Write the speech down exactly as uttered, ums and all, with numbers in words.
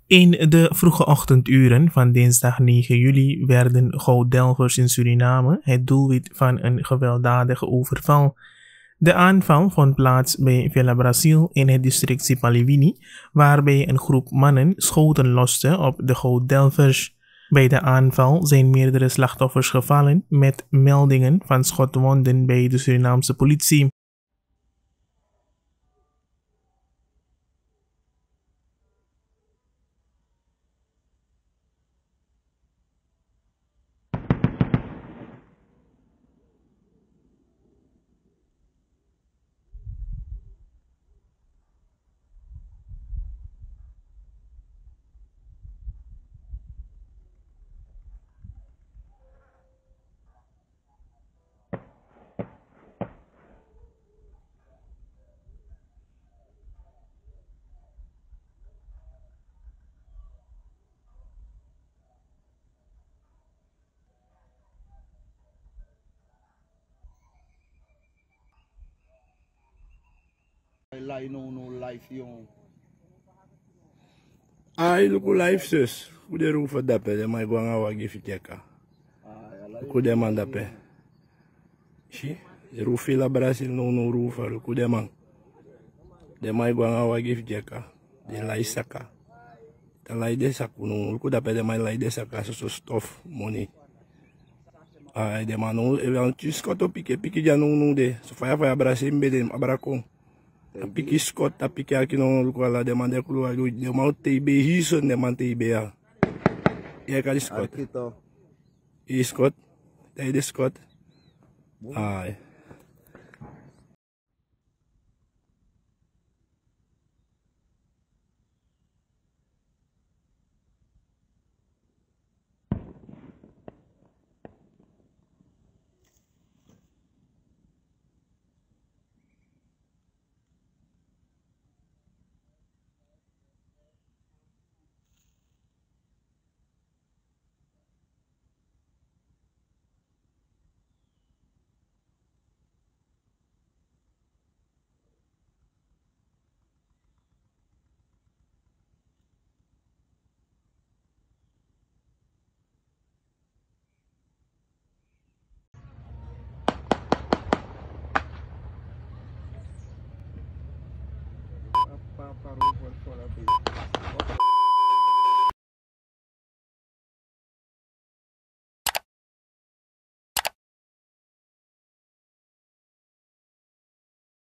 In de vroege ochtenduren van dinsdag negen juli werden gouddelgers in Suriname het doelwit van een gewelddadige overval. De aanval vond plaats bij Villa Brasil in het district Sipaliwini, waarbij een groep mannen schoten loste op de gouddelgers. Bij de aanval zijn meerdere slachtoffers gevallen, met meldingen van schotwonden bij de Surinaamse politie. Lai no no life yung. Ay, luku life sus. Kude rufa dape de mai gwanga wagi fiteka. Kude man dape. Si, de rufi la Brasil no no rufa kude man. De mai gwanga wagi fiteka. De lai saka. De lai de saku no luku dape de mai lai de saka so stuff money. Ay, de man no evan chiskoto pike pike ja no no de. So faya faya Brasil mbede abrako. Tapi kiskot tapi kaya kino luka la demande keluar dia mau T B hison demande T B ya. Ya kali skot. Iskot. Tadi skot. Ai. Parou, pode falar.